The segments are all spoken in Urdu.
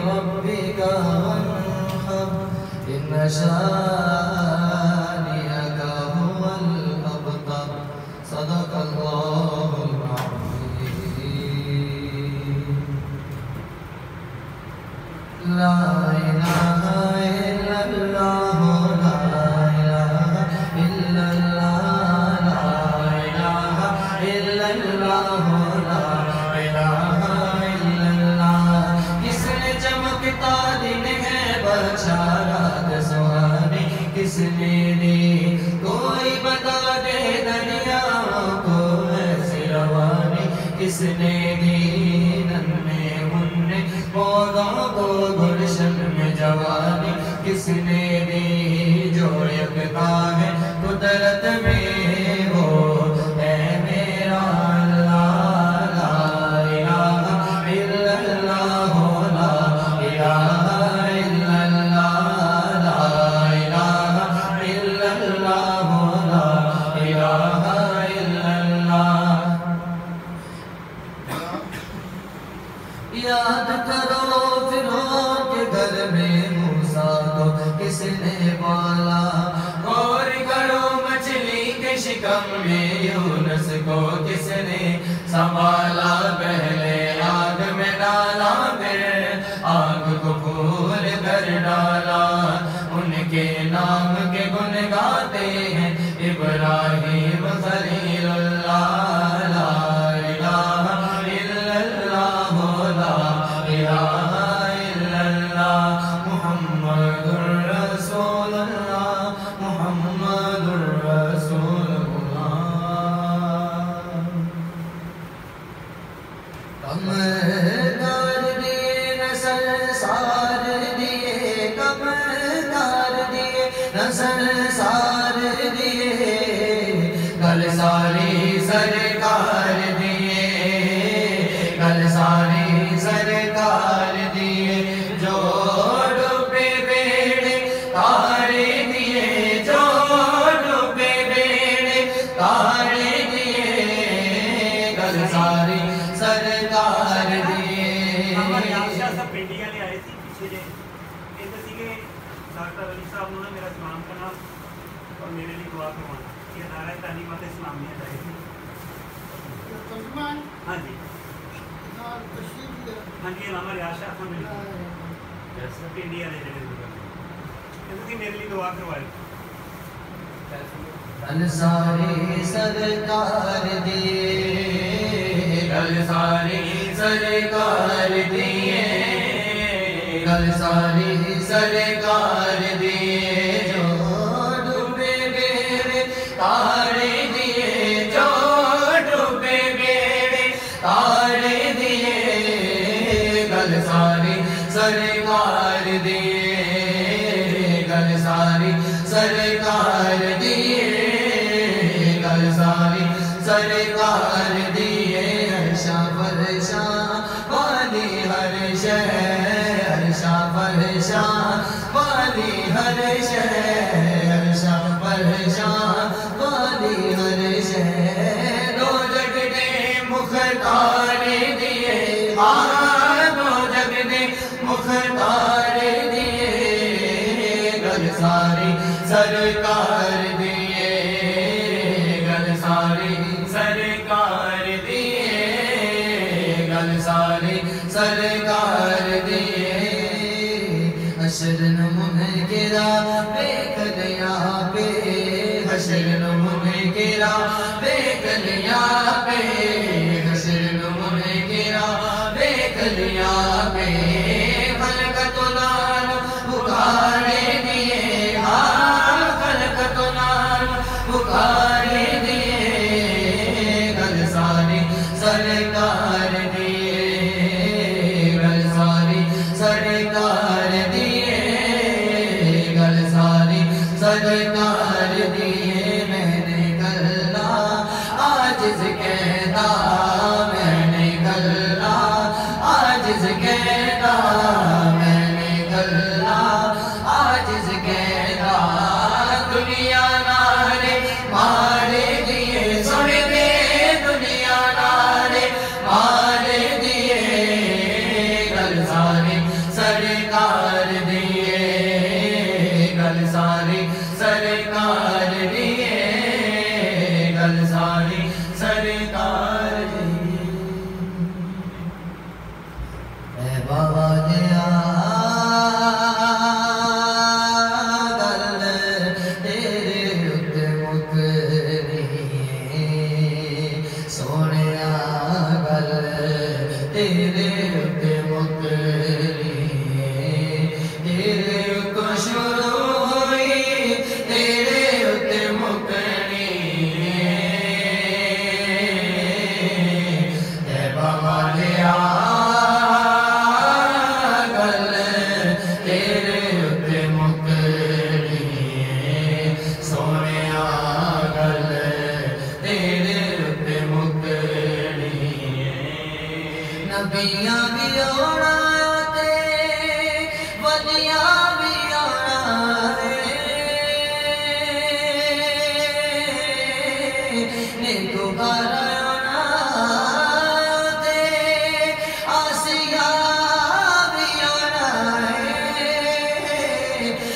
ربك وانحر إن شانئك هو الأبتر صدق الله العظيم. لا إله إلا الله لا إله إلا الله لا إله إلا الله لا إله إلا الله. کس نے چمکتا دن ہے بشارت سہانی کس نے دی کوئی بتا دے دریاؤں کو ایسی روانی کس نے دی ننھے منھے پودوں کو گلشن میں جوانی کس نے دی جو یکتا ہے قدرت میں وہ ہے میرا اللہ. لا الہ الا اللہ لا الہ الا اللہ لا الہ الا اللہ لا الہ الا اللہ. یاد کرو فرعون کے گھر میں موسیٰ کو کس نے پالا غور کرو مچھلی کے شکم میں یونس کو کس نے سنبھالا پہلے آگ میں ڈالا پھر آگ کو پھول کر ڈالا ان کے نام کے گن گاتے ہیں ابراہیم خلیل اللہ. لا الہ الا اللہ لا الہ الا اللہ محمد الرسول اللہ محمد الرسول اللہ. کمر دیے نسل سار دیے کمر دیے نسل سار دیے گل ساری سرکار دیے گل ساری سرکار دیے جو ڈوبے بیڑے تارے دیے جو ڈوبے بیڑے تارے دیے گل ساری سرکار دیے. ہمارے آشا صاحب پنڈیا لے آئے تھی پیچھے جے کہتے تھی کہ ڈاکٹر علی صاحب نے میرا اسلام کا نام اور میرے لیے دعا کروانا یہ ادارہ تعلیمات اسلامیہ جائے تھی. ہاں جی ہاں جی علامہ ریاض شاہ صاحب مل پنڈیا لے جائے کہتے تھی میرے لیے دعا کروائے. گل ساری سرکار دیے گل ساری سرکار دیے گل ساری سرکار دیے جو ڈوبے بیڑے تارے دیے جو ڈوبے بیڑے تارے دیے گل ساری سرکار دیے گل ساری سرکار دیے گل ساری سرکار دیے. عرشا فرشا والی ہر شہ عرشا فرشا والی ہر شہ عرشا فرشا والی ہر شہ دو جگ نے مختار دیے دو جگ نے مختار دیے گل ساری سرکار دیے گل ساری سرکار دیے گل ساری سرکار دیے. حشر منکرا بے کلیا پہ حشر منکرا بے کلیا پہ حشر منکرا بے کلیا پہ خلقت نام پکارے دیے خلقت نام پکارے دیے گل ساری سرکار دیے گل ساری سرکار دیے گل ساری سرکار دیے. میں نے کلہ عاجز کہتا میں نے کلہ عاجز کہتا میں نے کلہ عاجز کہتا دنیا نارے مارے دیے سن دے دنیا نارے مارے دیے گل ساری سر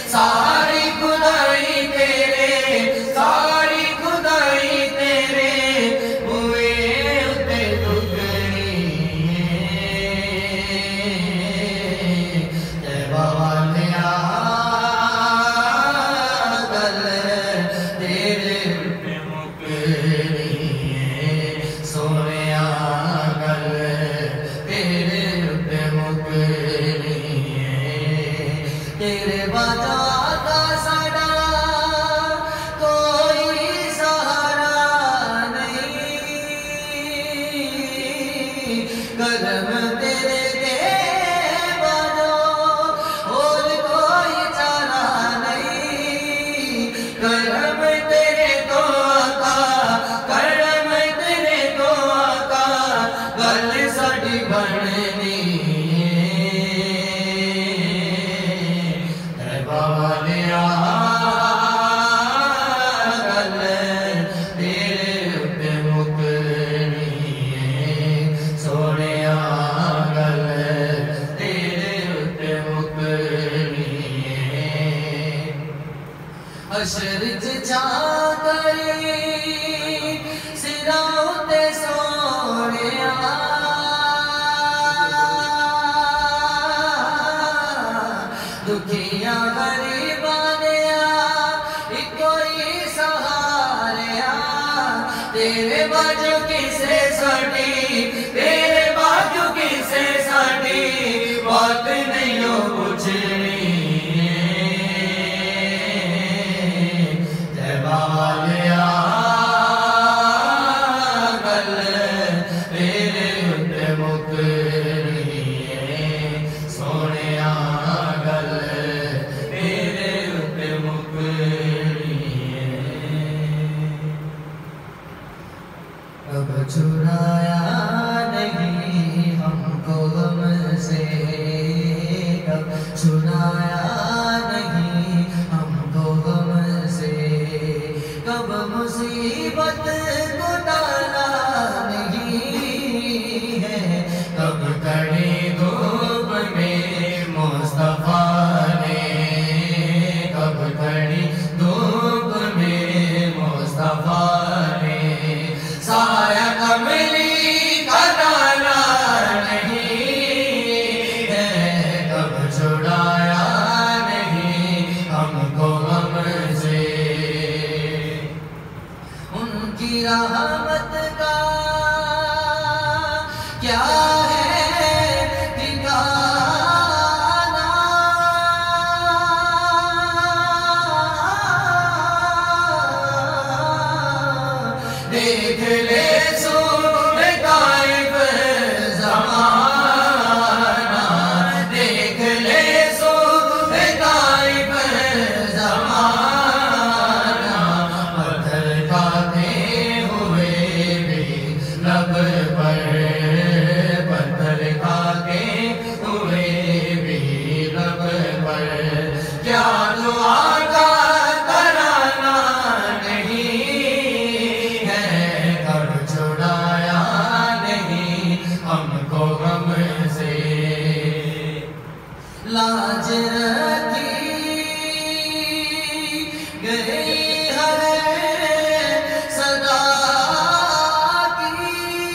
सारी खुदाई तेरे, सारी खुदाई तेरे हुए उते टुकड़ी तैबा वालिया गल तेरे उते मुकड़ी सोनिया गल तेरे उते मुकड़ी तेरे बाजा का साड़ा कोई सहारा नहीं, कदम तेरे के बाजो और कोई चारा नहीं, करम तेरे तो आका, करम तेरे तो आका, गल साडी बननी वालिया गल तेरे उते मुकनी सोनिया गल तेरे उते मुकनी हशर च जा गई सिरा उते सोनिया दुखिया गरीबां देया इको ही सहारा तेरे बाजू किसे साडी, तेरे बाजू किसे साडी बात नहीं हो पुछनी तैबा वालिया गल तेरे उते मुकनी सोनिया गल तेरे उते मुकनी अब छुड़ाया नहीं हमको गम से, अब छुड़ाया नहीं हमको गम से, कब मुसीबत को टाला नहीं है, कब कड़ी धूप में मुस्तफा ने, कब कड़ी धूप में मुस्तफा ने साया कमली का डाला नहीं है, कब छुड़ाया नहीं हमको गम से, उनकी रहमत का क्या है ठिकाना, देख ले सूरे ताइफ ज़माना, देख ले सूरे ताइफ ज़माना, पत्थर खाते हुए भी लब पर, पत्थर खाते हुए भी लब पर, क्या दुआ का तराना नहीं है, कब छुड़ाया नहीं हमको गम से, लाज रखी गई हर सदा की,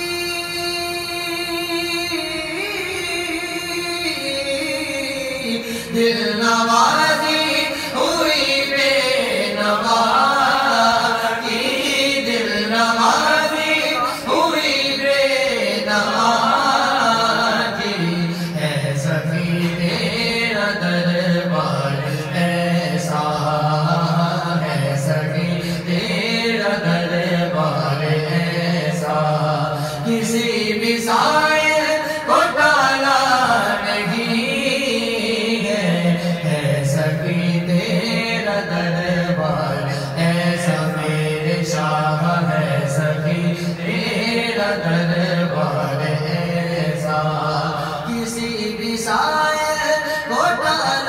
दिल नवाजी हुई बेनवा की, दिल नवाजी हुई बेनवा की, है सखी तेरा दरबार ऐसा, है सखी तेरा दरबार ऐसा, किसी भी साइल को टाला नहीं है सखी तेरा दरबार ऐसा, मेरे शाह है सखी तेरा दरबार ऐसा, किसी भी साइल को टाला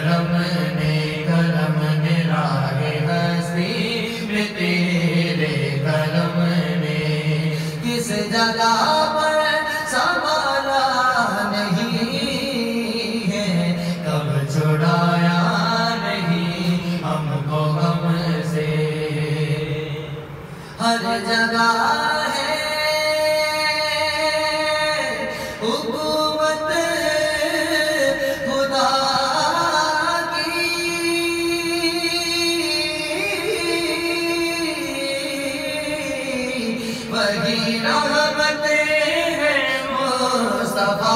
کرم نے راہ ہستی میں تیرے کرم نے کس جگہ پر سنبھالا نہیں ہے، کب چھڑایا نہیں ہم کو غم سے، ہر جگہ ہے حکومت خدا کی، وہی رحمت ہے مصطفیٰ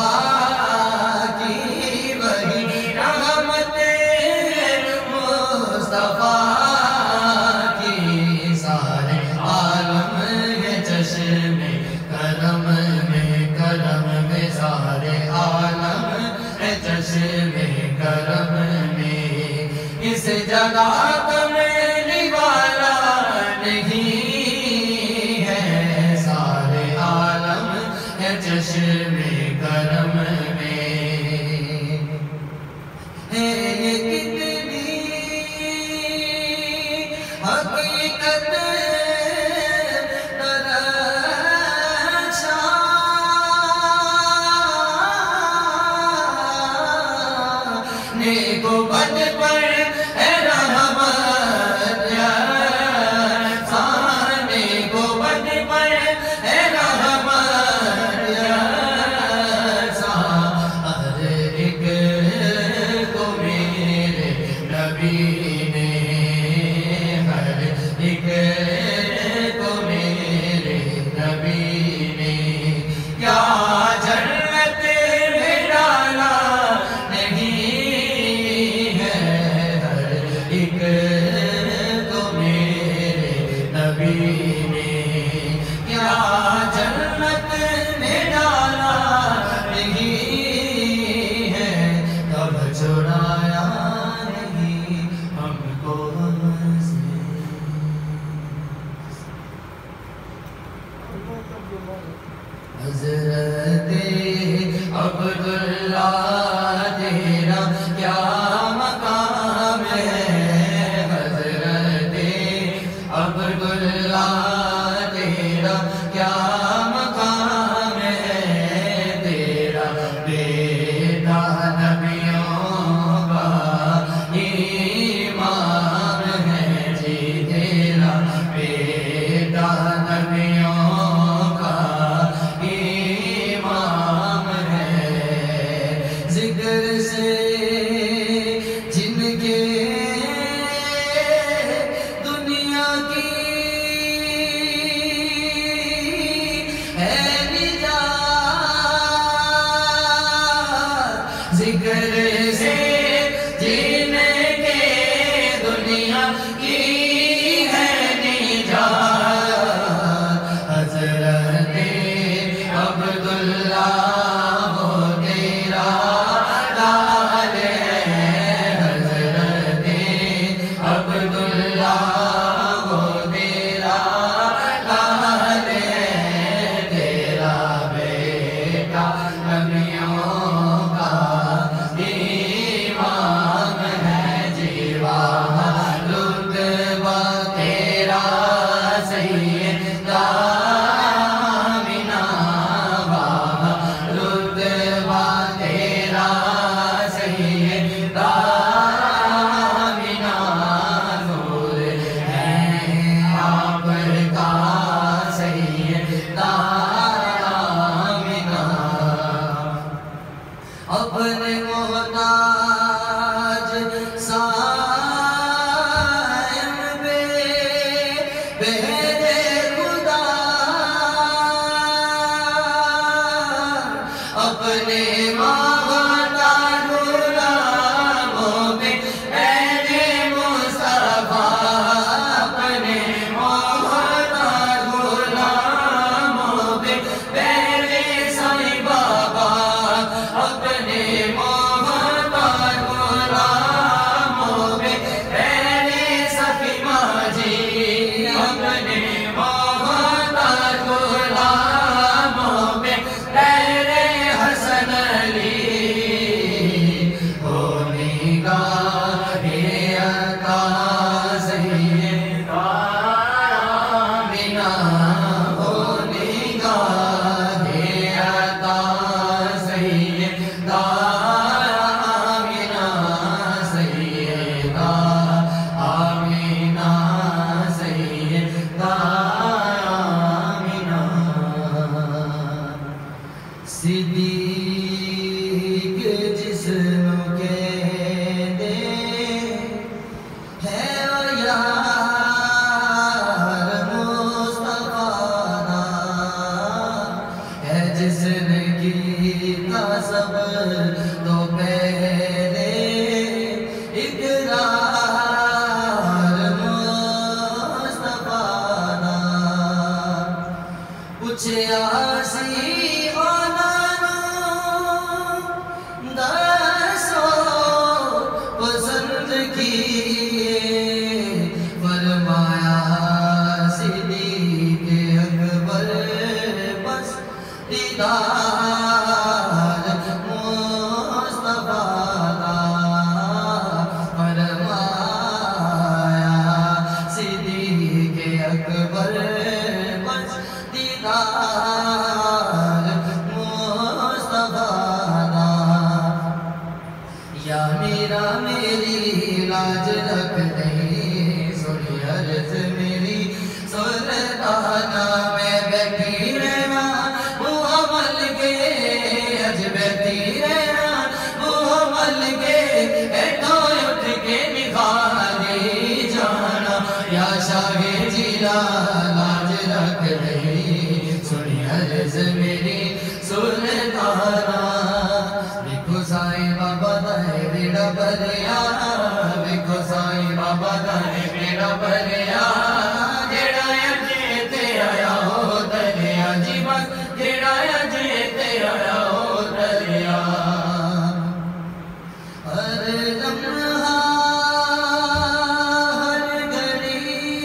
کی، وہی رحمت ہے مصطفیٰ کی، سارے عالم ہے چشم کرم میں، سارے عالم ہے چشم کرم میں، اس جگہ کملی والا نہیں ہے، سارے عالم ہے چشم کرم میں، ہے یہ کتنی حقیقت نیکو بد پر اے رحمت یا نیکو بد پر اے رحمت یا ہر ایک کو میرے نبی نے، ہر ایک کو میرے نبی نے کیا جنت میں ڈالا نہیں ہے، ہر ایک کو میرے نبی نے کیا جنت میں ڈالا نہیں ہے، کب چھڑایا نہیں ہم کو غم سے۔ حضرت عبداللہ تیرا کیا مقام ہے، حضرت عبداللہ تیرا کیا مقام ہے، تیرا بیٹا نبیوں کا امام ہے جی، تیرا بیٹا نبیوں کا امام ہے، ذکر سے جن کے دنیا کی ہے نجات، ذکر سے جن کے دنیا کی ہے نجات، حضرت عبداللہ وہ تیرا لال ہے، حضرت عبداللہ وہ تیرا لال ہے، تیرا بیٹا نبیوں کا امام ہے جی، وہاں رتبہ تیرا سیدہ اپنے محتاج سائم بے بہرے خدا، اپنے محتاج غلاموں پہ اے مصطفیٰ، اپنے محتاج غلاموں پہ پہلے سائی بابا، اپنے محتاج غلاموں پہ پہلے سخی ماجی، اپنے محتاج غلاموں پہ پہلے حسن علی، ہونی کا میرا میری لاج رکھ دے سنی عرض میری سلطانہ میں بیٹھی رہنا وہ عمل کے اج بیٹھی رہنا وہ عمل کے ایٹھوں اٹھ کے نکھاری جانا یا شاہ جیلا لاج رکھ دے سنی عرض میری سلطانہ ویکھو سائیں بابا دائے بیڑا بھریا ویکھو سائیں بابا دائے بیڑا بھریا جیڑا اجے تے آیا ہو دریا جی بس جیڑا اجے تے آیا ہو دریا ہر لمحہ ہر گھڑی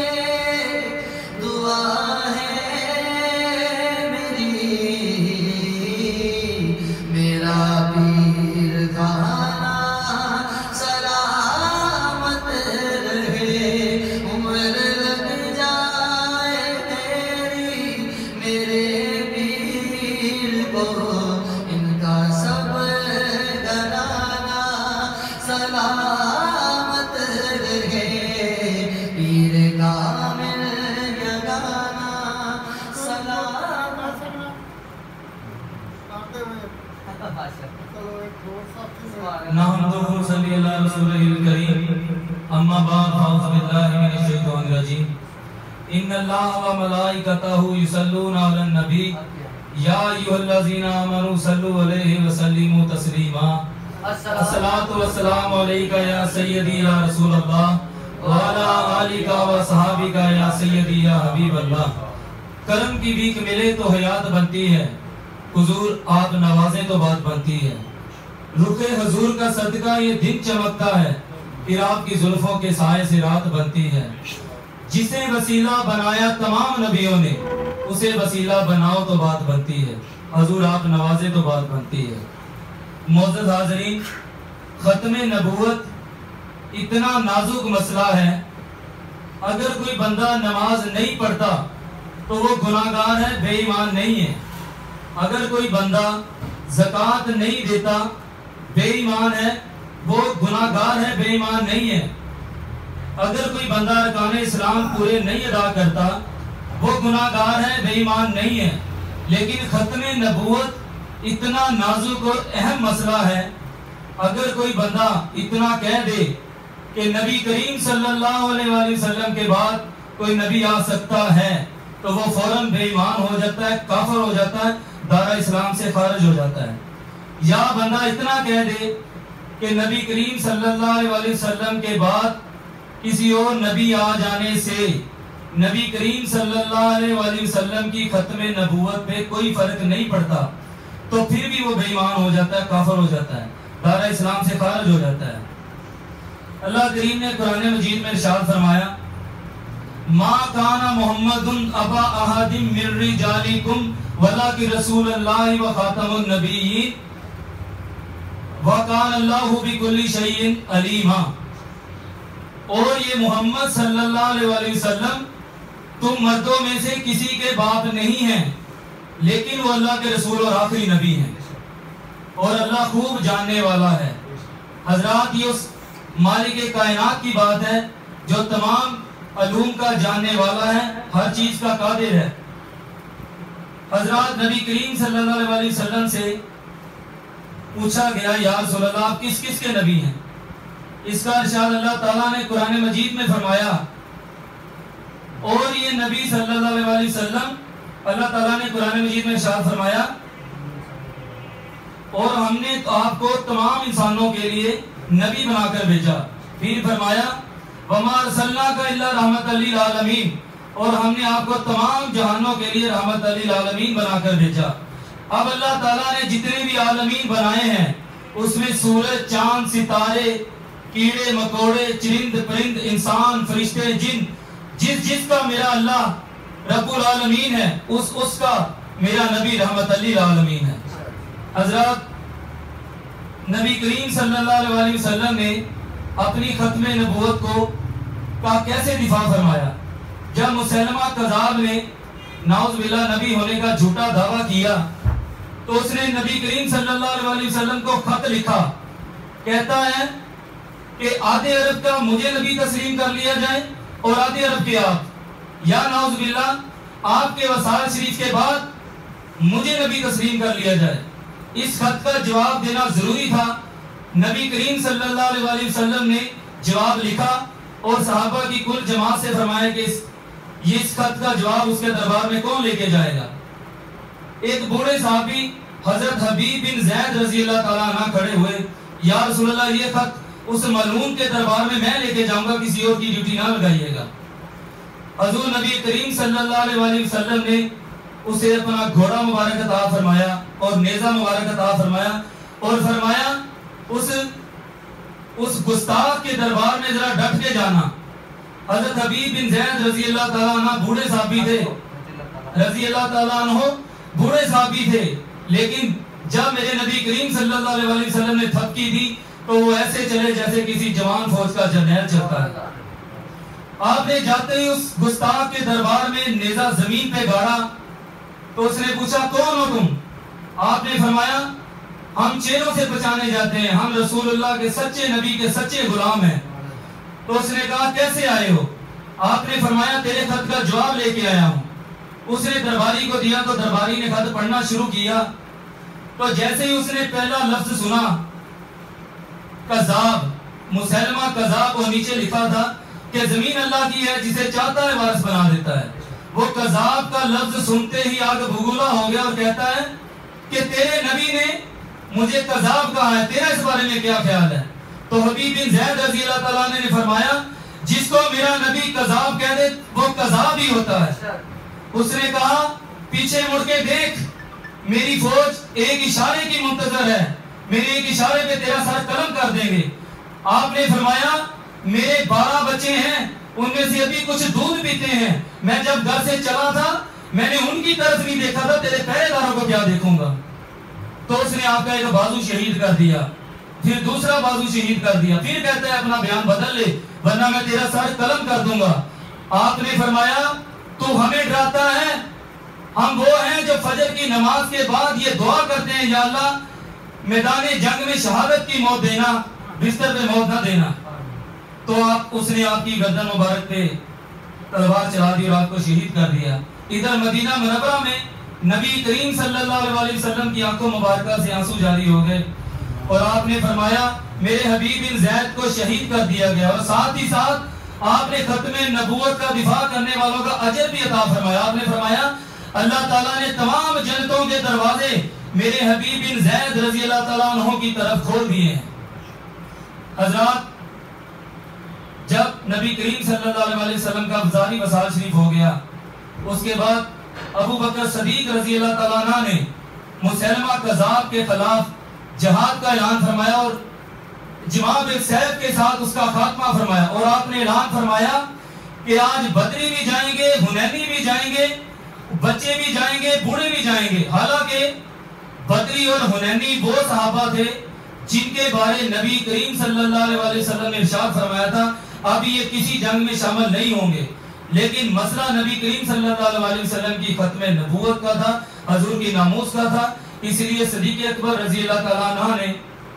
دعا ہے میری میرا پیر خانہ سلامت رہے عمر لگ جائے تیری میرے پیر کو ان کا سب گھرانہ سلامت رہے پیر کامل یگانہ سلامت نحمدہ صلی اللہ رسولہ الکریم اما بعد فاعوذ باللہ من الشیطان الرجیم ان اللہ و ملائکتہ یصلون علی النبی یا ایھا الذین آمنوا صلوا علیہ وسلموا تسلیما الصلاۃ والسلام علیک یا سیدی یا رسول اللہ وعلی آلک و صحابک یا سیدی یا حبیب اللہ کرم کی بھیک ملے تو حیات بنتی ہے حضور آپ نوازیں تو بات بنتی ہے رخ حضور کا صدقہ یہ دن چمکتا ہے پھر آپ کی زلفوں کے سائے سے رات بنتی ہے جسے وسیلہ بنایا تمام نبیوں نے اسے وسیلہ بناؤ تو بات بنتی ہے حضور آپ نوازیں تو بات بنتی ہے معزز حاضرین ختم نبوت اتنا نازک مسئلہ ہے اگر کوئی بندہ نماز نہیں پڑھتا تو وہ گناہگار ہے بے ایمان نہیں ہے اگر کوئی بندہ زکوٰۃ نہیں دیتا بے ایمان ہے وہ گناہگار ہے بے ایمان نہیں ہے اگر کوئی بندہ ارکان اسلام پورے نہیں ادا کرتا وہ گناہگار ہے بے ایمان نہیں ہے لیکن ختم نبوت اتنا نازک اور اہم مسئلہ ہے اگر کوئی بندہ اتنا کہہ دے کہ نبی کریم صلی اللہ علیہ وآلہ وسلم کے بعد کوئی نبی آ سکتا ہے تو وہ فوراً بے ایمان ہو جاتا ہے کافر ہو جاتا ہے دارہ اسلام سے خارج ہو جاتا ہے یا بندہ اتنا کہہ دے کہ نبی کریم صلی اللہ علیہ وآلہ وسلم کے بعد کسی اور نبی آ جانے سے نبی کریم صلی اللہ علیہ وآلہ وسلم کی ختم نبوت پہ کوئی فرق نہیں پڑتا تو پھر بھی وہ بے ایمان ہو جاتا ہے کافر ہو جاتا ہے دارہ اسلام سے خارج ہو جاتا ہے اللہ کریم نے قرآن مجید میں ارشاد فرمایا ما کان محمد ابا احد من رجالکم ولکن رسول اللہ و خاتم النبیین وکان اللہ بکل شیء علیما اور یہ محمد صلی اللہ علیہ وآلہ وسلم تم مردوں میں سے کسی کے باپ نہیں ہیں لیکن وہ اللہ کے رسول اور آخری نبی ہیں اور اللہ خوب جاننے والا ہے حضرات یہ اس مالک کائنات کی بات ہے جو تمام علوم کا جاننے والا ہے ہر چیز کا قادر ہے حضرات نبی کریم صلی اللہ علیہ وآلہ وسلم سے پوچھا گیا یا رسول اللہ آپ کس کس کے نبی ہیں اس کا ارشاد اللہ تعالیٰ نے قرآن مجید میں فرمایا اور یہ نبی صلی اللہ علیہ وآلہ وسلم اللہ تعالیٰ نے قرآن مجید میں ارشاد فرمایا اور ہم نے آپ کو تمام انسانوں کے لیے نبی بنا کر بھیجا پھر فرمایا وَمَا أَرْسَلْنَاكَ إِلَّا رَحْمَةً لِلْعَالَمِينَ اور ہم نے آپ کو تمام جہانوں کے لیے رحمت للعالمین بنا کر بھیجا اب اللہ تعالیٰ نے جتنے بھی عالمین بنائے ہیں اس میں سورج چاند ستارے کیڑے مکوڑے چرند پرند انسان فرشتے جن جس کا میرا اللہ رب العالمین ہے اس کا میرا نبی رحمت للعالمین ہے حضرات نبی کریم صلی اللہ علیہ وآلہ وسلم نے اپنی ختم نبوت کا کیسے دفاع فرمایا جب مسلمہ کذاب نے نعوذ باللہ نبی ہونے کا جھوٹا دعویٰ کیا تو اس نے نبی کریم صلی اللہ علیہ وسلم کو خط لکھا کہتا ہے کہ آدھے عرب کا مجھے نبی تسلیم کر لیا جائے اور آدھے عرب کے آپ، یا نعوذ باللہ آپ کے وسائل شریف کے بعد مجھے نبی تسلیم کر لیا جائے۔ اس خط کا جواب دینا ضروری تھا۔ نبی کریم صلی اللہ علیہ وسلم نے جواب لکھا اور صحابہ کی کل جماعت سے فرمایا کہ اس خط کا جواب اس کے دربار میں کون لے کے جائے گا۔ ایک بوڑھے صحابی حضرت حبیب بن زید رضی اللہ تعالیٰ عنہ کھڑے ہوئے، یا رسول اللہ یہ خط اس ملعون کے دربار میں لے کے جاؤں گا، کسی اور کی ڈیوٹی نہ لگائیے گا۔ حضور نبی کریم صلی اللہ علیہ وسلم نے اسے اپنا گھوڑا مبارک عطا فرمایا اور نیزہ مبارک عطا فرمایا اور فرمایا اس گستاخ کے دربار میں ذرا ڈٹ کے جانا۔ حضرت حبیب بن زید رضی اللہ تعالیٰ عنہ بوڑھے صحابی تھے، رضی اللہ تعالیٰ عنہ بوڑھے صحابی تھے، لیکن جب میرے نبی کریم صلی اللہ علیہ وسلم نے تھپکی دی تو وہ ایسے چلے جیسے کسی جوان فوج کا جرنیل چلتا ہے۔ آپ نے جاتے ہی اس گستاخ کے دربار میں نیزہ زمین پہ گاڑا تو اس نے پوچھا کون ہو تم؟ آپ نے فرمایا ہم چیروں سے بچانے جاتے ہیں، ہم رسول اللہ کے سچے نبی کے سچے غلام ہیں۔ تو اس نے کہا کیسے آئے ہو؟ آپ نے فرمایا تیرے خط کا جواب لے کے آیا ہوں۔ اس نے درباری کو دیا تو درباری نے خط پڑھنا شروع کیا تو جیسے ہی اس نے پہلا لفظ سنا کذاب، مسلمہ کذاب، وہ نیچے لکھا تھا کہ زمین اللہ کی ہے، جسے چاہتا ہے وارث بنا دیتا ہے۔ وہ کذاب کا لفظ سنتے ہی آگ بگولا ہو گیا اور کہتا ہے کہ تیرے نبی نے مجھے کذاب کہا ہے، تیرا اس بارے میں کیا خیال ہے؟ تو حبیب بن زید رضی اللہ تعالیٰ نے فرمایا جس کو میرا نبی کذاب کہہ دے وہ کذاب ہی ہوتا ہے۔ اس نے کہا پیچھے مڑ کے دیکھ، میری فوج ایک اشارے کی منتظر ہے، میرے ایک اشارے پہ تیرا سر قلم کر دیں گے۔ آپ نے فرمایا میرے 12 بچے ہیں، ان میں سے ابھی کچھ دودھ پیتے ہیں، میں جب گھر سے چلا تھا میں نے ان کی طرف نہیں دیکھا تھا، تیرے پہرے داروں کو کیا دیکھوں گا؟ تو اس نے آپ کا ایک بازو شہید کر دیا، پھر دوسرا بازو شہید کر دیا، پھر کہتا ہے اپنا بیان بدل لے ورنہ میں تیرا سر قلم کر دوں گا۔ آپ نے فرمایا تو ہمیں ڈراتا ہے، ہم وہ ہیں جو فجر کی نماز کے بعد یہ دعا کرتے ہیں یا اللہ میدان جنگ میں شہادت کی موت دینا، بستر پہ موت نہ دینا۔ تو اس نے آپ کی گردن مبارک پہ تلوار چلا دی اور آپ کو شہید کر دیا۔ ادھر مدینہ منورہ میں نبی کریم صلی اللہ علیہ وسلم کی آنکھوں مبارکہ سے آنسو جاری ہو گئے اور آپ نے فرمایا میرے حبیب بن زید کو شہید کر دیا گیا، اور ساتھ ہی ساتھ آپ نے ختم نبوت کا دفاع کرنے والوں کا اجر بھی عطا فرمایا۔ آپ نے فرمایا اللہ تعالیٰ نے تمام جنتوں کے دروازے میرے حبیب بن زید رضی اللہ تعالیٰ عنہ کی طرف کھول دیے ہیں۔ حضرات جب نبی کریم صلی اللہ علیہ وسلم کا ابزاری وصال شریف ہو گیا، اس کے بعد ابو بکر صدیق رضی اللہ تعالیٰ عنہ نے مسلمہ کذاب کے خلاف جہاد کا اعلان فرمایا اور جماع بالسیف کے ساتھ اس کا خاتمہ فرمایا، اور آپ نے اعلان فرمایا کہ آج بدری بھی جائیں گے، حنینی بھی جائیں گے، بچے بھی جائیں گے، بوڑھے بھی جائیں گے۔ حالانکہ بدری اور حنینی وہ صحابہ تھے جن کے بارے نبی کریم صلی اللہ علیہ وسلم نے ارشاد فرمایا تھا ابھی یہ کسی جنگ میں شامل نہیں ہوں گے، لیکن مسئلہ نبی کریم صلی اللہ علیہ وسلم کی ختم نبوت کا تھا، حضور کی ناموس کا تھا۔ اس لیے صدیق اکبر رضی اللہ تعالیٰ عنہ نے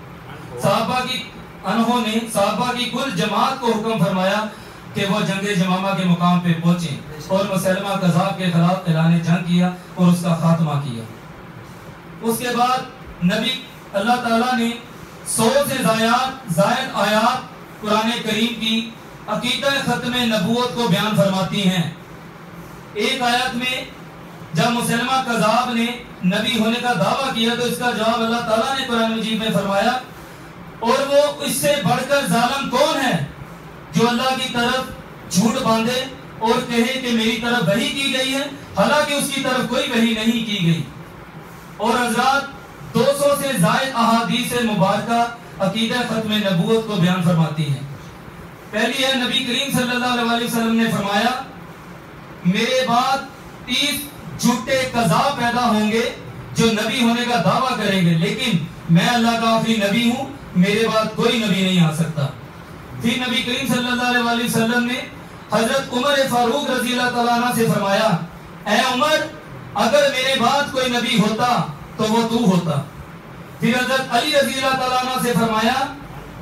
صحابہ کی کل جماعت کو حکم فرمایا کہ وہ جنگ جمامہ کے مقام پہ پہنچیں اور مسلمہ کذاب کے خلاف اعلان جنگ کیا اور اس کا خاتمہ کیا۔ اس کے بعد نبی اللہ تعالیٰ نے 100 سے زائد آیات قرآن کریم کی عقیدہ ختم نبوت کو بیان فرماتی ہیں۔ ایک آیت میں جب مسلمہ کذاب نے نبی ہونے کا دعویٰ کیا تو اس کا جواب اللہ تعالیٰ نے قرآن مجید میں فرمایا اور وہ اس سے بڑھ کر ظالم کون ہے جو اللہ کی طرف جھوٹ باندھے اور کہے کہ میری طرف وحی کی گئی ہے حالانکہ اس کی طرف کوئی وحی نہیں کی گئی۔ اور حضرات 200 سے زائد احادیث مبارکہ عقیدہ ختم نبوت کو بیان فرماتی ہیں۔ پہلی ہے نبی کریم صلی اللہ علیہ وسلم نے فرمایا میرے بعد 30 جھوٹے قذاب پیدا ہوں گے جو نبی ہونے کا دعویٰ کریں گے، لیکن میں اللہ کا آخری نبی ہوں، میرے بعد کوئی نبی نہیں آ سکتا۔ پھر نبی کریم صلی اللہ علیہ وسلم نے حضرت عمر فاروق رضی اللہ تعالیٰ عنہ سے فرمایا اے عمر اگر میرے بعد کوئی نبی ہوتا تو وہ تو ہوتا۔ پھر حضرت علی رضی اللہ تعالیٰ عنہ سے فرمایا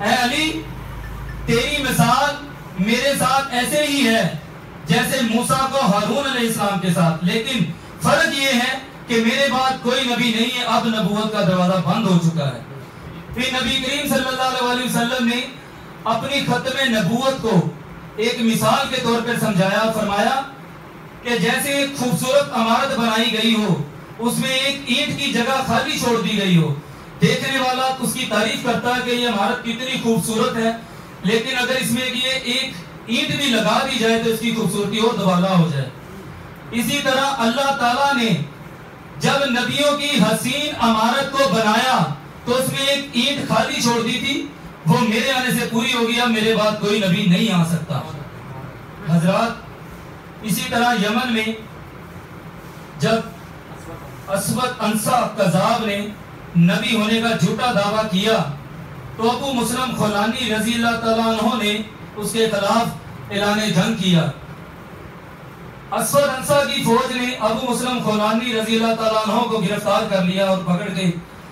اے علی تیری مثال میرے ساتھ ایسے ہی ہے جیسے موسیٰ کو ہارون علیہ السلام کے ساتھ، لیکن فرق یہ ہے کہ میرے بعد کوئی نبی نہیں ہے، اب نبوت کا دروازہ بند ہو چکا ہے۔ پھر نبی کریم صلی اللہ علیہ وسلم نے اپنی ختم نبوت کو ایک مثال کے طور پر سمجھایا، فرمایا کہ جیسے ایک خوبصورت عمارت بنائی گئی ہو، اس میں ایک اینٹ کی جگہ خالی چھوڑ دی گئی ہو، دیکھنے والا اس کی تعریف کرتا ہے کہ یہ عمارت کتنی خوبصورت ہے، لیکن اگر اس میں یہ ایک اینٹ بھی لگا دی جائے تو اس کی خوبصورتی اور دوبالا ہو جائے۔ اسی طرح اللہ تعالیٰ نے جب نبیوں کی حسین عمارت کو بنایا تو اس میں ایک اینٹ خالی چھوڑ دی تھی، وہ میرے آنے سے پوری ہو گیا، میرے بعد کوئی نبی نہیں آ سکتا۔ حضرات اسی طرح یمن میں جب اسود انصا کذاب نے نبی ہونے کا جھوٹا دعویٰ کیا تو ابو مسلم خولانی رضی اللہ تعالیٰ عنہ نے اس کے خلاف اعلان جنگ کیا۔ اسود انصا کی فوج نے ابو مسلم خولانی رضی اللہ تعالیٰ عنہ کو گرفتار کر لیا اور پکڑ کے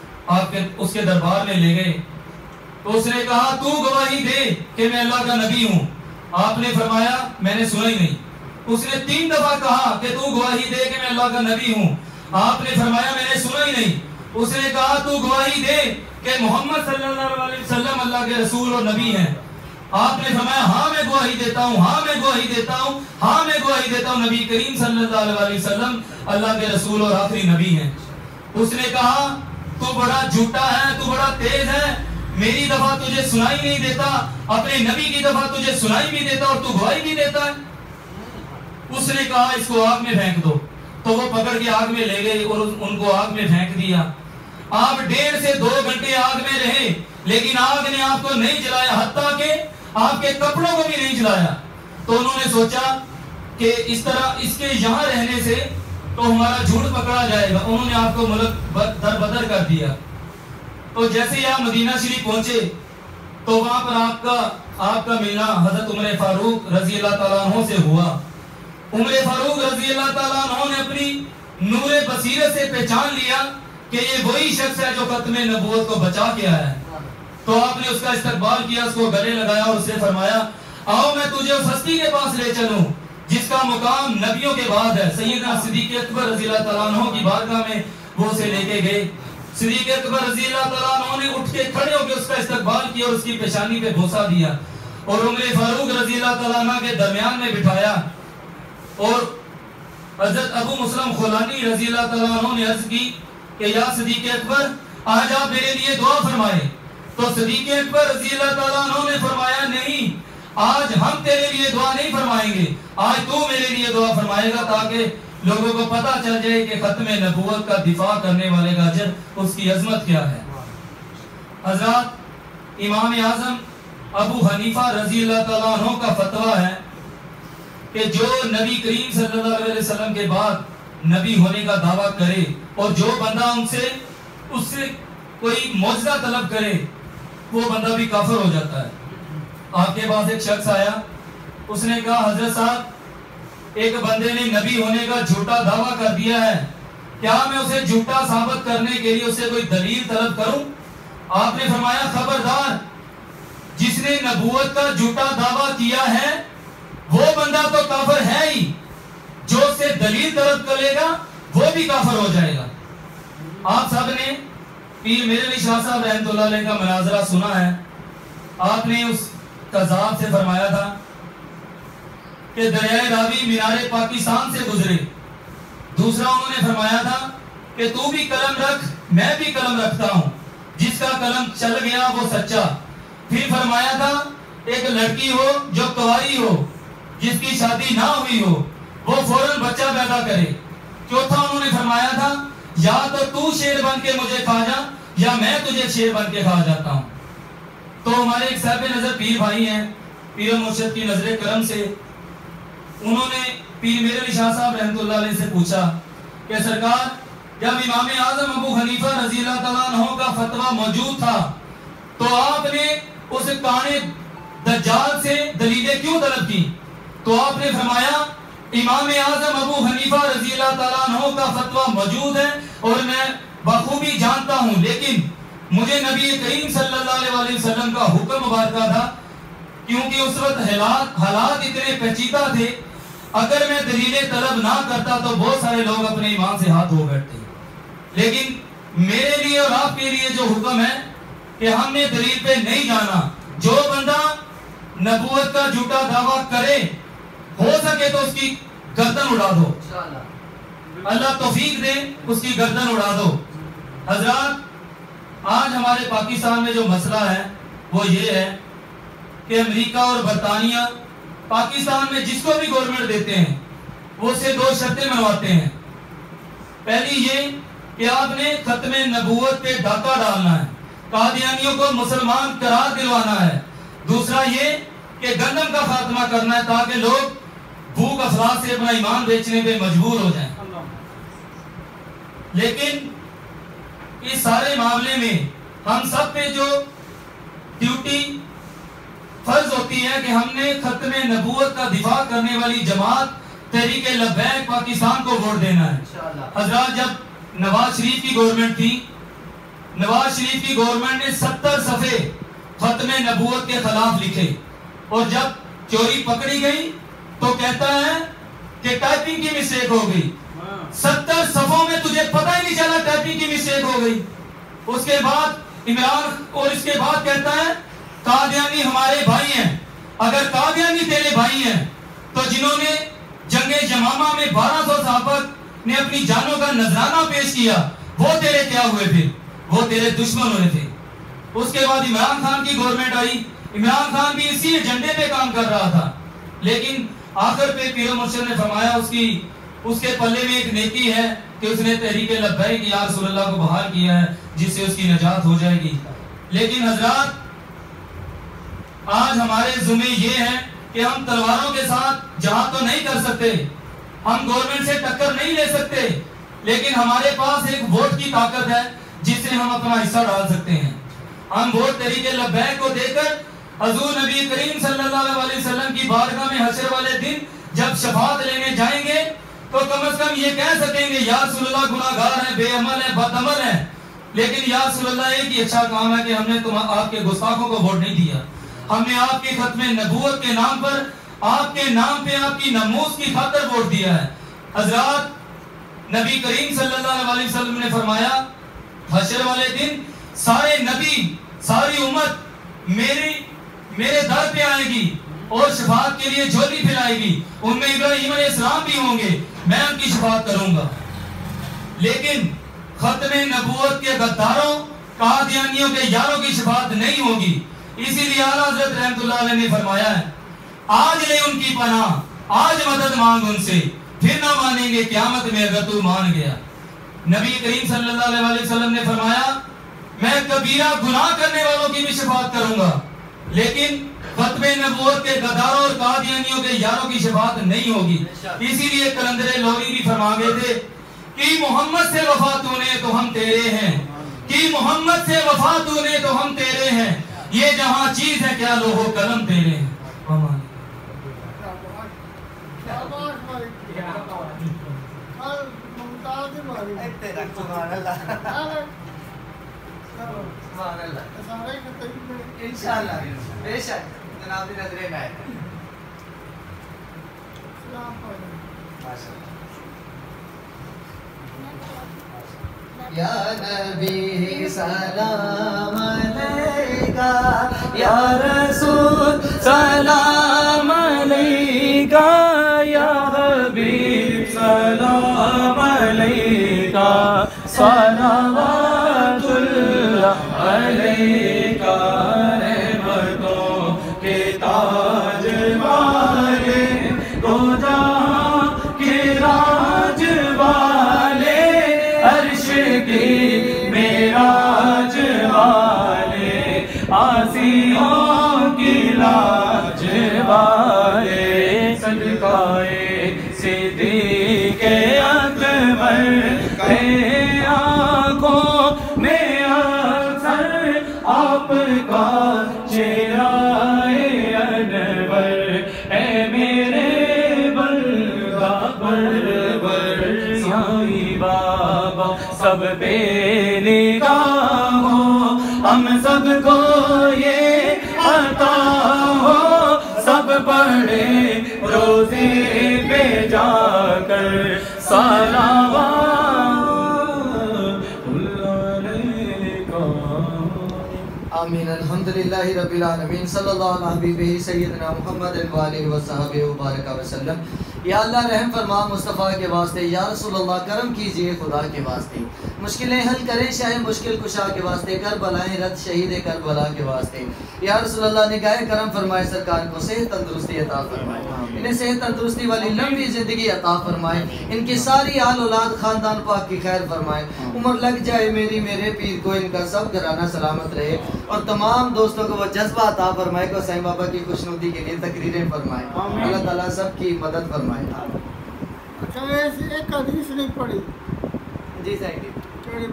اس کے دربار میں لے گئے۔ تو اس نے کہا تو گواہی دے کہ میں اللہ کا نبی ہوں۔ آپ نے فرمایا میں نے سنا ہی نہیں۔ اس نے 3 دفعہ کہا کہ تو گواہی دے کہ میں اللہ کا نبی ہوں۔ آپ نے فرمایا میں نے سنا ہی نہیں۔ اس نے کہا تو گواہی دے کہ محمد صلی اللہ علیہ وسلم اللہ کے رسول اور نبی ہیں۔ آپ نے فرمایا ہاں میں گواہی دیتا ہوں، ہاں میں گواہی دیتا ہوں، ہاں میں گواہی دیتا ہوں، نبی کریم صلی اللہ علیہ وسلم اللہ کے رسول اور آخری نبی ہیں۔ اس نے کہا تو بڑا جھوٹا ہے، تو بڑا تیز ہے، میری دفعہ تجھے سنائی نہیں دیتا، اپنے نبی کی دفعہ تجھے سنائی بھی دیتا اور تو گواہی بھی دیتا ہے۔ اس نے کہا اس کو آگ میں پھینک دو، تو وہ پکڑ کے آگ میں لے گئے اور ان کو آگ میں پھینک دیا۔ آپ 1.5 سے 2 گھنٹے آگ میں رہے لیکن آگ نے آپ کو نہیں جلایا، حتیٰ کہ آپ کے کپڑوں کو بھی نہیں جلایا۔ تو انہوں نے سوچا کہ اس طرح اس کے یہاں رہنے سے تو ہمارا جھوٹ پکڑا جائے گا، انہوں نے آپ کو ملک در بدر کر دیا۔ تو جیسے ہی آپ مدینہ شریف پہنچے تو وہاں پر آپ کا ملنا حضرت عمر فاروق رضی اللہ تعالیٰ عنہ سے ہوا۔ عمر فاروق رضی اللہ تعالیٰ عنہ نے اپنی نور بصیرت سے پہچان لیا کہ یہ وہی شخص ہے جو ختم نبوت کو بچا کے آیا ہے۔ تو آپ نے اس کا استقبال کیا، اس کو گلے لگایا اور اسے فرمایا آؤ میں تجھے اس ہستی کے پاس لے چلوں جس کا مقام نبیوں کے بعد ہے۔ سیدنا صدیق اکبر رضی اللہ تعالیٰ عنہ کی بارگاہ میں وہ اسے لے کے گئے۔ صدیق اکبر رضی اللہ تعالیٰ عنہ نے اٹھ کے کھڑے ہو کے اس کا استقبال کیا اور اس کی پیشانی پہ بوسہ دیا اور عمر فاروق رضی اللہ تعالیٰ عنہ کے درمیان میں بٹھایا۔ اور حضرت ابو مسلم خولانی رضی اللہ تعالیٰ عنہ نے عرض کی کہ یا صدیق اکبر آج آپ میرے لیے دعا فرمائیں۔ تو صدیق اکبر رضی اللہ تعالیٰ عنہ نے فرمایا نہیں، آج ہم تیرے لیے دعا نہیں فرمائیں گے، آج تو میرے لیے دعا فرمائے گا تاکہ لوگوں کو پتہ چل جائے کہ ختم نبوت کا دفاع کرنے والے کا اجر، اس کی عظمت کیا ہے۔ حضرات امام اعظم ابو حنیفہ رضی اللہ تعالیٰ عنہ کا فتویٰ ہے کہ جو نبی کریم صلی اللہ علیہ وسلم کے بعد نبی ہونے کا دعویٰ کرے اور جو بندہ اس سے کوئی معجزہ طلب کرے وہ بندہ بھی کافر ہو جاتا ہے۔ آپ کے پاس ایک شخص آیا، اس نے کہا حضرت صاحب ایک بندے نے نبی ہونے کا جھوٹا دعویٰ کر دیا ہے، کیا میں اسے جھوٹا ثابت کرنے کے لیے اسے کوئی دلیل طلب کروں؟ آپ نے فرمایا خبردار، جس نے نبوت کا جھوٹا دعویٰ کیا ہے وہ بندہ تو کافر ہے ہی، جو اس سے دلیل طلب کرے گا وہ بھی کافر ہو جائے گا۔ آپ سب نے پیر میرے علی شاہ صاحب رحمۃ اللہ علیہ کا مناظرہ سنا ہے۔ آپ نے اس قذاب سے فرمایا تھا کہ دریائے راوی مینار پاکستان سے گزرے۔ دوسرا انہوں نے فرمایا تھا کہ تو بھی قلم رکھ میں بھی قلم رکھتا ہوں، جس کا قلم چل گیا وہ سچا۔ پھر فرمایا تھا ایک لڑکی ہو جو کنواری ہو، جس کی شادی نہ ہوئی ہو، وہ فوراً بچہ پیدا کرے۔ چوتھا انہوں نے فرمایا تھا یا تو شیر بن کے مجھے کھا جا یا میں تجھے شیر بن کے کھا جاتا ہوں۔ تو ہمارے ایک صاحب نظر پیر بھائی ہیں، پیر مرشد کی نظر کرم سے، انہوں نے پیر میرے علی شاہ صاحب رحمۃ اللہ علیہ سے پوچھا کہ سرکار جب امام اعظم ابو حنیفہ رضی اللہ تعالیٰ عنہ کا فتویٰ موجود تھا تو آپ نے اس کانے دجال سے دلیلیں کیوں طلب کی؟ تو آپ نے فرمایا امام اعظم ابو حنیفہ رضی اللہ تعالیٰ عنہ کا فتویٰ موجود ہے اور میں بخوبی جانتا ہوں، لیکن مجھے نبی کریم صلی اللہ علیہ وسلم کا حکم مبارکہ تھا، کیونکہ اس وقت حالات اتنے پیچیدہ تھے، اگر میں دلیل طلب نہ کرتا تو بہت سارے لوگ اپنے ایمان سے ہاتھ دھو بیٹھتے، لیکن میرے لیے اور آپ کے لیے جو حکم ہے کہ ہم نے دلیل پہ نہیں جانا، جو بندہ نبوت کا جھوٹا دعویٰ کرے ہو سکے تو اس کی گردن اڑا دو، اللہ توفیق دے، اس کی گردن اڑا دو۔ حضرات، آج ہمارے پاکستان میں جو مسئلہ ہے وہ یہ ہے کہ امریکہ اور برطانیہ پاکستان میں جس کو بھی گورنمنٹ دیتے ہیں وہ سے دو شرطیں منواتے ہیں۔ پہلی یہ کہ آپ نے ختم نبوت پہ ڈاکہ ڈالنا ہے، قادیانیوں کو مسلمان قرار دلوانا ہے۔ دوسرا یہ کہ گندم کا خاتمہ کرنا ہے تاکہ لوگ بھوک افلاس سے اپنا ایمان بیچنے پہ مجبور ہو جائیں۔ لیکن اس سارے معاملے میں ہم سب پہ جو ڈیوٹی فرض ہوتی ہے کہ ہم نے ختم نبوت کا دفاع کرنے والی جماعت تحریک لبیک پاکستان کو ووٹ دینا ہے۔ حضرات، جب نواز شریف کی گورنمنٹ تھی، نواز شریف کی گورنمنٹ نے 70 صفحے ختم نبوت کے خلاف لکھے، اور جب چوری پکڑی گئی تو کہتا ہے کہ ٹائپنگ کی مسٹیک ہو گئی۔ 70 صفحوں میں تجھے پتہ ہی نہیں چلا ٹائپنگ کی مسٹیک ہو گئی۔ اس کے بعد عمران، اور اس کے بعد کہتا ہے قادیانی ہمارے بھائی ہیں۔ اگر قادیانی تیرے بھائی ہیں تو جنہوں نے جنگ یمامہ میں 1200 صحابہ نے اپنی جانوں کا نذرانہ پیش کیا، وہ تیرے کیا ہوئے تھے؟ وہ تیرے دشمن ہوئے تھے۔ اس کے بعد عمران خان کی گورنمنٹ آئی، عمران خان بھی اسی ایجنڈے پہ کام کر رہا تھا، لیکن آخر پہ پیر مرشد نے فرمایا اس کے پلے میں ایک نیکی ہے کہ اس نے تحریک لبیک یا رسول اللہ کو بحال کیا ہے، جس سے اس کی نجات ہو جائے گی۔ لیکن حضرات، آج ہمارے ذمہ یہ ہے کہ ہم تلواروں کے ساتھ جہاد تو نہیں کر سکتے، ہم گورنمنٹ سے ٹکر نہیں لے سکتے، لیکن ہمارے پاس ایک ووٹ کی طاقت ہے جس سے ہم اپنا حصہ ڈال سکتے ہیں۔ ہم ووٹ تحریک لبیک کو دے کر حضور نبی کریم صلی اللہ علیہ وسلم کی بارگاہ میں حشر والے دن جب شفاعت لینے جائیں گے تو کم از کم یہ کہہ سکیں گے، یا رسول اللہ گناہگار ہیں، بے عمل ہیں، بد عمل ہیں، لیکن یا رسول اللہ ایک ہی اچھا کام ہے کہ ہم نے آپ کے گستاخوں کو ووٹ نہیں دیا، ہم نے آپ کی ختم نبوت کے نام پر، آپ کے نام پہ، آپ کی ناموس کی خاطر ووٹ دیا ہے۔ حضرات، نبی کریم صلی اللہ علیہ وسلم نے فرمایا حشر والے دن سارے نبی، ساری امت میرے در پہ آئے گی اور شفاعت کے لیے جھولی پھیلائے گی، ان میں ابراہیم علیہ السلام بھی ہوں گے، میں ان کی شفاعت کروں گا۔ لیکن ختم نبوت کے غداروں، قادیانیوں کے یاروں کی شفاعت نہیں ہوگی۔ اسی لیے اعلیٰ حضرت رحمت اللہ علیہ نے فرمایا ہے، آج لے ان کی پناہ، آج مدد مانگ ان سے، پھر نہ مانیں گے قیامت میں اگر تو مان گیا۔ نبی کریم صلی اللہ علیہ وسلم نے فرمایا، میں کبیرہ گناہ کرنے والوں کی بھی شفاعت کروں گا، لیکن ختم نبوت کے غداروں اور قادیانیوں کے یاروں کی شفاعت نہیں ہوگی۔ اسی لیے کلندر لوری بھی فرما گئے تھے کہ محمد سے وفا تو نے تو ہم تیرے ہیں، کہ محمد سے وفا تو نے تو ہم تیرے ہیں، یہ جہاں چیز ہے کیا لوح و قلم تیرے ہیں۔ انشاءاللہ بے شک جناب نظریں میں آئے یا نبی سلام علیکہ، یا رسول سلام علیکہ، یا حبیب سلام علیکہ، صلوات اللہ علیکہ، رحمتوں کے تاج والے، دو جہاں کے راج والے، عرش کی معراج والے، آسیوں کی لاج والے، صدقائے صدیق اکبر کے آنکھوں میں اکثر آپ کا چہرہ انور، اے میرے بلگا پرور، سائی بابا سب بے نگاہوں سب کو یہ عطا ہو، سب پڑھے روزے پہ جا کر صلوات آمین. الحمدللہ رب العالمین. صلی اللہ علیہ حبیبہ سیدنا محمد وآلہ وصحبہ وبارک وسلم. یا اللہ رحم فرما مصطفیٰ کے واسطے، یا رسول اللہ کرم کیجئے خدا کے واسطے، مشکلیں حل کریں شاہ مشکل کشا کے واسطے، کربلائیں رد شہید کربلا کے واسطے. یا رسول اللہ نگاہ کرم فرمائے، سرکار کو صحت تندرستی عطا فرمائے، انہیں صحت تندرستی والی لمبی زندگی عطا فرمائے، ان کی ساری آل اولاد خاندان پاک کی خیر فرمائے، عمر لگ جائے میری میرے پیر کو، ان کا سب گھرانہ سلامت رہے، اور تمام دوستوں کو وہ جذبہ عطا فرمائے کو سائیں بابا کی خوشنودی کے لیے تقریریں فرمائے. اللہ تعالیٰ سب کی مدد فرمائے. اچھا ایک حدیث نہیں پڑھی جی سائیں جی.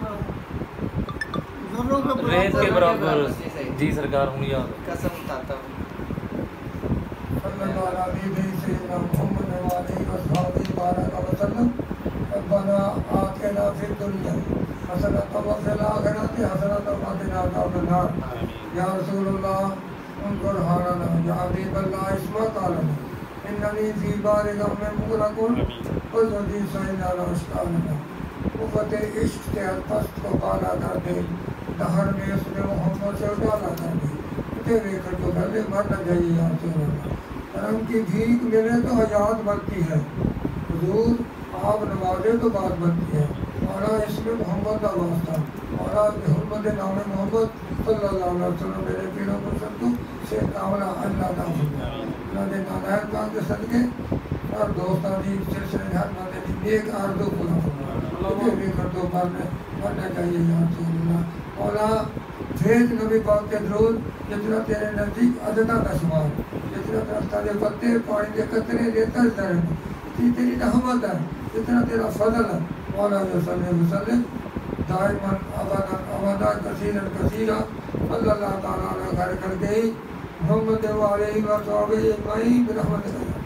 ریت کے برابر جی سرکار ہوں یا قسم اٹھاتا ہوں. صلی اللہ علیہ سیدنا محمد وآلہ وصحبہ وبارک وسلم. ربنا آتنا فی الدنیا حسنۃ وفی الآخرۃ حسنۃ وقنا عذاب النار. یا رسول اللہ انظر حالنا، یا حبیب اللہ اسمع قالنا، اننی فی بار غم مغرق وزدی سیل علی اشکالنا. قوت عشق سے الپست کو بالا کر دے، دہر میں اس نے محمد سے اجالا کر دے. تیرے کر تو گلے مر نہ جائیے یا رسول اللہ. کرم کی بھیک ملے تو حیات بنتی ہے، حضور آپ نوازے تو بات بنتی ہے. مولا اس میں محمد کا واسطہ، مولا محمد نام محمد صلی اللہ علیہ وسلم میرے پیروں کو سب سے کاملہ اللہ کا فرما. اللہ نے نانائن پاک کے صدقے اور دوستان دی سلسلے ہر مانے دی نیک آرزو پورا فرما. تجھے بھی کر دو مرنا چاہیے یا رسول اللہ. مولا بھیج نبی پاک کے درود جتنا تیرے نزدیک عددہ کا شمار، جتنا درختہ دے پتے پانی دے قطرے دیتا درد، اتنی تیری رحمت ہے، جتنا تیرا فضل ہے. مولا وسلم دائما ابدا کثیرا کثیرا صلی اللہ تعالیٰ علیہ خیر کر گئی محمد وآلہ وصحبہ اجمعین برحمتک.